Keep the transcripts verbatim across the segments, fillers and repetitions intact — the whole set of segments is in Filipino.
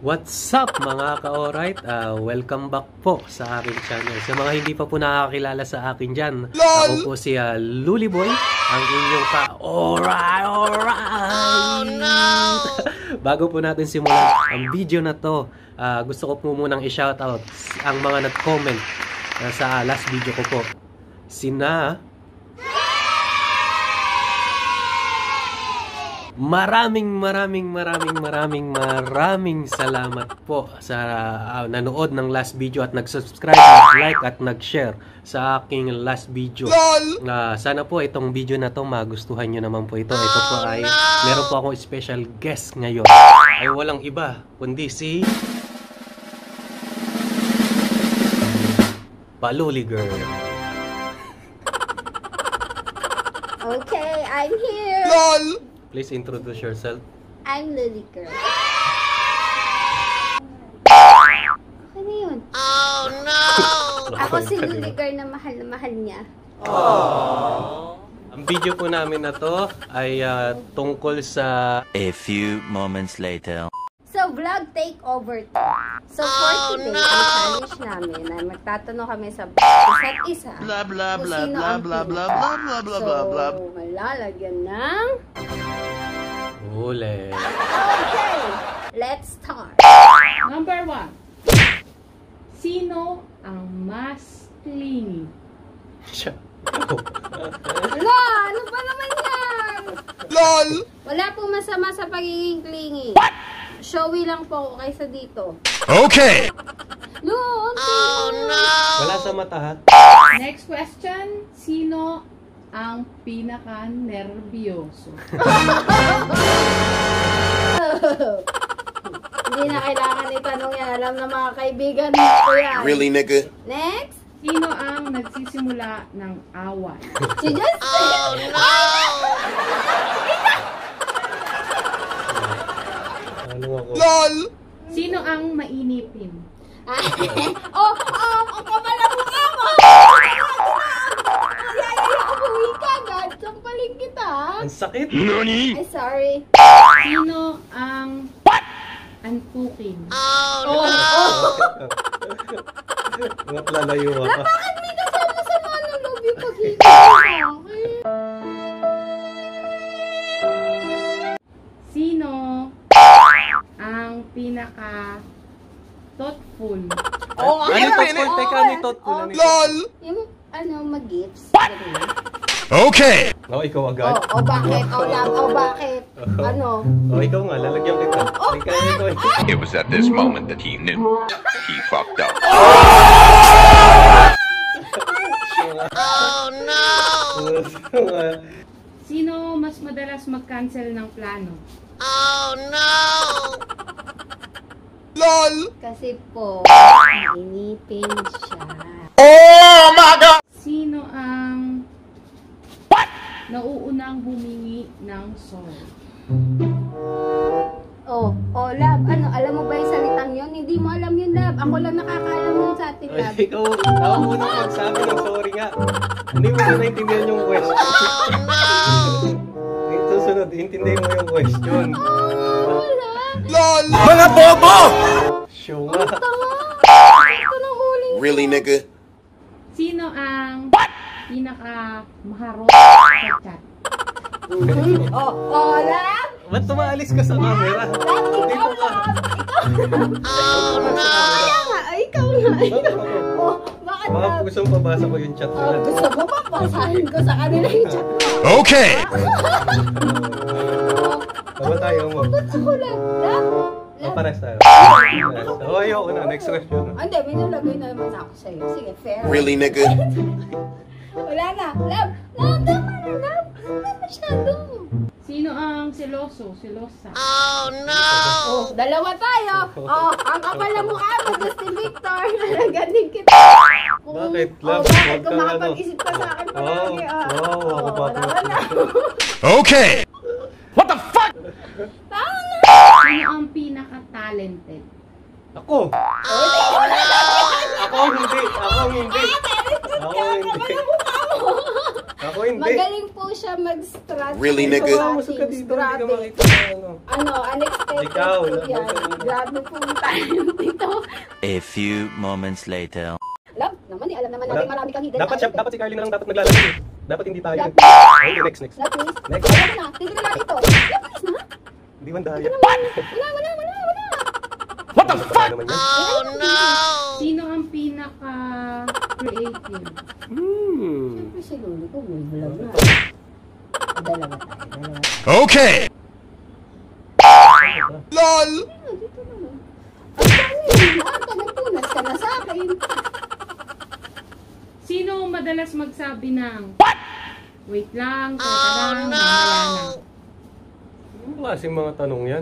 What's up mga ka-alright? Uh, welcome back po sa aking channel. Sa mga hindi pa po nakakilala sa akin dyan, ako po si uh, Luliboy, ang inyong ka-alright, alright! Oh no! Bago po natin simulan ang video na to, uh, gusto ko po munang i-shoutout ang mga nag-comment uh, sa last video ko po. Sina... Maraming maraming maraming maraming maraming salamat po sa uh, nanood ng last video at nag-subscribe, nag-like at nag-share sa aking last video. Uh, sana po itong video na to magustuhan nyo naman po ito. Ito po ay meron po akong special guest ngayon. Ay walang iba kundi si Paluli Girl. Okay, I'm here. LOL! Please introduce yourself. I'm Lily Girl. Ano yun? Oh no! Ako si Lily Girl na mahal na mahal niya. Aww. Ang video po namin na to ay uh, tungkol sa... A few moments later. So, vlog takeover to. So, for Oh, today, no! ang challenge namin ay magtatanong kami sa isa't isa. Blah blah kung blah sino blah ang blah pinaka. blah blah blah blah blah blah. So, malalagyan ng... Huli. Okay, let's start. Number one. Sino ang mas clingy? Siya. Wala, ano ba naman yan? LOL! Wala po masama sa pagiging clingy. Showy lang po kaysa dito. Okay! No, Oh no! Wala sa mata ha? Next question. Sino ang pinaka-nervyoso? Hindi na kailangan itanong yan. Alam na mga kaibigan ko yan. Really, nigga? Next. Sino ang nagsisimula ng away? Si Justin. Oh no! Ano ako? LOL! Sino ang mainipin? oh, oh, ang kapala mukha mo! Yaya, umuwi ka agad. Sampaling kita. Ang sakit? Nani? Ay, sorry. Sino ang antukin? Oh Oh, no! oh. Ba't lalayo ka? Bakit may kasama sa mga loob yung paghiga sa akin? Sino ang pinaka thoughtful? Oh, Ano ayun. thoughtful? Oh, Teka, ano thoughtful? oh, Ano LOL! Yung, ano, mag-gifts. Ganun. Okay! Oh, ikaw agad? Oh, oh, bakit? Oh, love, oh, bakit? Ano? Oh, ikaw nga, lalagyan kita. Ikaw, ikaw, ikaw. It was at this moment that he knew he fucked up. Oh no! Sino mas madalas mag-cancel ng plano? Oh no! LOL! Kasi po, mainipin siya. Oh my god! Sino ang nauunang humingi ng sorry? Oh, oh, love, ano, alam mo ba yung salitang yun? Hindi mo alam yun, love. Ako lang nakakaalam yun sa atin, Ay, love. ikaw, ako muna magsabi ng sorry nga. Hindi mo na naintindihan yung question. Ito sunod, intindihin mo yung question. Oh, wala. LOL! Mga bobo! Show nga. Tama. Ito na huling. Really, nigga? Sino ang pinaka maharot sa chat? Oh, oh, love. Ba't tumaalis ka sa camera? Love, ikaw, love. Oh no! Kaya nga, ay, ikaw nga. Bakit ako? Oh, bakit, Baka love? gusto mong pabasa ko yung chat Oh, nila. gusto mo ba basahin ko sa kanila yung chat mo? Okay! Tama tayo mo. Ba't ako lang? Love? Oh, pares tayo. Pares. Oh, ayoko na. Next question. Ah, hindi, may nalagay na naman ako sa'yo. Sige, fair. Really, nigga? Wala na. Love, love, tama na, love. Wala masyado. Sino ang seloso, selosa? Oh no! Oh, dalawa tayo. Oh, ang kapal na mukha mo, Justin Victor. Nalaganin kita. Kung- Bakit, Oh, love? bakit Huwag kung kang makapag-isip ka sa akin palagi, ah. Oh, oh, ako pa. wala ka na. Okay! What the fuck? Tama na. Sino ang pinaka-talented? Ako! Ako hindi! Ako hindi! Ako hindi! Kapal na mukha mo. Ako hindi. Magaling po siya mag-strat. Really, nigga? Masok ka dito, hindi ka Grabe. makita na ano. Ano, unexpected Ikaw, po wala- yan. wala- Grabe po tayo dito. A few moments later. Alam naman eh, alam naman Wala. natin marami kang hidden Dapat siya, talent. dapat si Carly na lang dapat naglalagay. eh. Dapat hindi tayo. Dapat. Okay, next, next. Love, please. Next. Alam mo na, tigil na natin ito. Love, please na. Hindi man dahil. Wala, wala, wala, wala. What the fuck? Naman yan. Oh no! Sino ang pinaka-creative? Hmm. Siyempre si Luli ko, may vlog na. Dalawa tayo, dalawa. Okay. LOL! Dito, dito na. Ang dami, lahat ka nagpunas ka na sa akin. Sino ang madalas magsabi ng What? Wait lang, teka Oh lang, no! mamaya na. Ano klaseng mga tanong yan?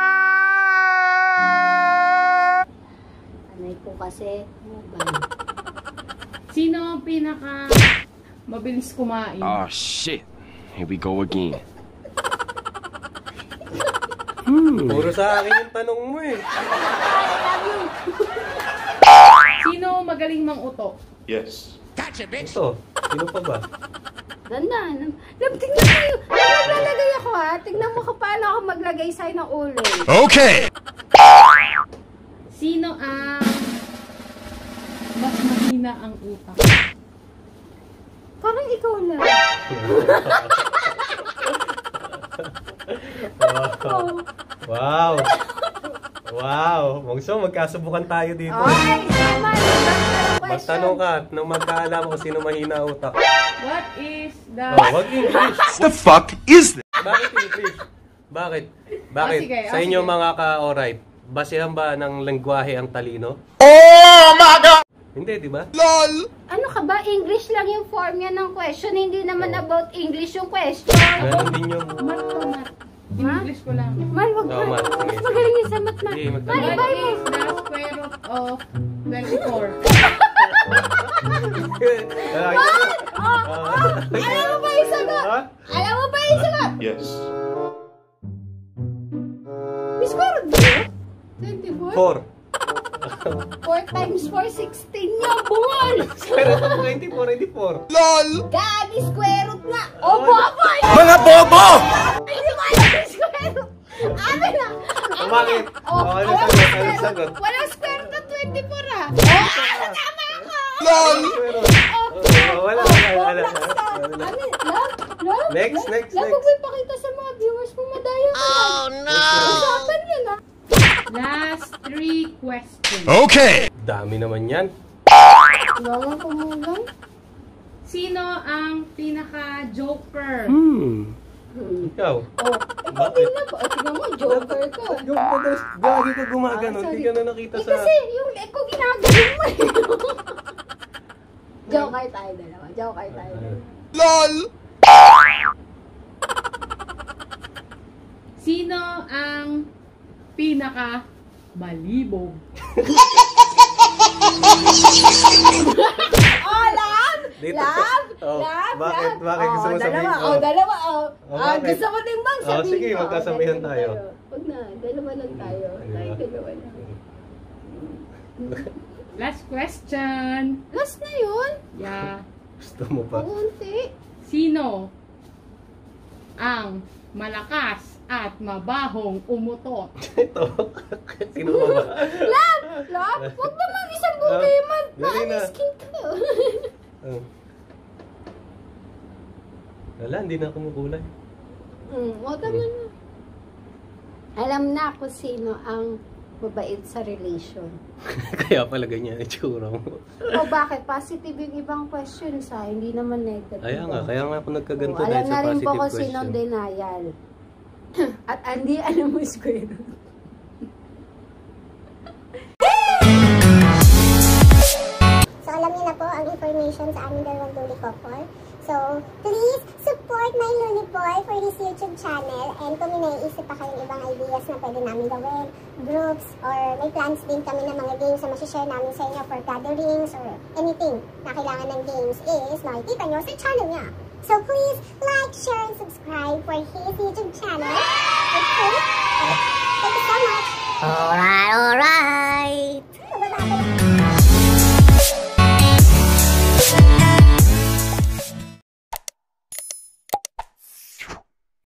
Anay ko kasi, mobile. Sino ang pinaka mabilis kumain? Oh shit. Here we go again. Puro sa akin yung tanong mo eh. Sino ang magaling manguto? Yes. Ito, sino pa ba? Dandan. Lab, tignan mo yun. Maglalagay ako ha. Tignan mo kung paano ako maglagay sa'yo ng ulo. Okay. Sino ang mas mahina ang utak? Parang ikaw lang. Wow. Wow. Mongso, magkasubukan tayo dito. Ay, naman. Magtanong ka nang magkaalam kung sino mahina ang utak. What is the... Oh, wag English. The fuck is that? Bakit English? Bakit? Bakit? Oh, sige, Sa oh, inyo sige. mga ka-alright, basehan ba ng lengguwahe ang talino? Oh my god! Hindi, di ba? LOL! Ano ka ba? English lang yung form yan ng question. Hindi naman about English yung question. Ganon din yung... Mat to, mat. Ma? English ko lang. Man, wag Oo, mo. Mat. Sige. Mas magaling yun sa mat na. Sige, magtanong. Man, What ibay mo. is the square root of twenty-four? Ah, Oh, oh. Alam mo ba yung sagot? Ha? Alam mo ba yung sagot? Yes. Miss Corod ba yun? twenty-four? Four. four times four, sixteen niya, bungal! Pero twenty-four, eighty-four. LOL! Gagi, square root nga! O, bobo! Mga bobo! Hindi mo alam yung square root! Ano na? Oh, bakit? Oh, Oh, ano walang sagot? Ano square root. sagot? Walang square root na twenty-four ah! Oh, tama ako! LOL! Pero, Oh, oh, wala, oh, wala, oh, wala. black star. Wala. Ano? Love? Love? Next, Love? next, Love, next. huwag mo ipakita sa mga viewers kung madaya ka lang. Oh no! Usapan yun ah. Last three questions. Okay. Dami naman yan. Wala kumulang. Sino ang pinaka-joker? Hmm. Ikaw. Oh, ikaw din na po. Tingnan mo, joker ka. Yung madalas, gagi ka gumagano. Ah, Hindi sorry. ka na nakita Eh, sa... kasi yung leg ko ginagaling mo eh. Joker tayo dalawa. Joker tayo dalawa. LOL! Sino ang pinaka malibog? Oh, love! Dito. Love! Oh, Love! bakit? Love! Bakit? Gusto mo Oh, sabihin? dalawa. Oh. Oh, dalawa. Oh. Oh, Ah, bakit? gusto ko din bang Oh, sabihin sige, ko? magkasabihan dalawa tayo. Huwag na. Dalawa lang tayo. Tayo dalawa lang. Last question. Last na yun? Yeah. Gusto mo pa? Paunti. Sino ang malakas at mabahong umutot? Ito. Sino pa ba? Love! Love! Huwag naman isang bugay man. Dali na. Maaniskin ka. Oh. Wala, hindi na kumukulay. Hmm, o tama na. Alam na kung sino ang mabait sa relation. Kaya pala ganyan ang itsura mo. O bakit? Positive yung ibang questions ha, hindi naman negative. Kaya nga, kaya nga ako nagkaganto O, dahil alam sa na rin po positive kung sino ang question. denial. At hindi alam mo square root. So, alam niyo na po ang information sa aming dalawang Luli couple. So, please support my Luli Boy for his YouTube channel. And kung may naiisip pa kayong ibang ideas na pwede namin gawin, groups, or may plans din kami ng mga games na masishare namin sa inyo for gatherings or anything na kailangan ng games is makikita nyo sa channel niya. So, please like, share, and subscribe for his YouTube channel. Okay? Thank you so much. Alright, alright!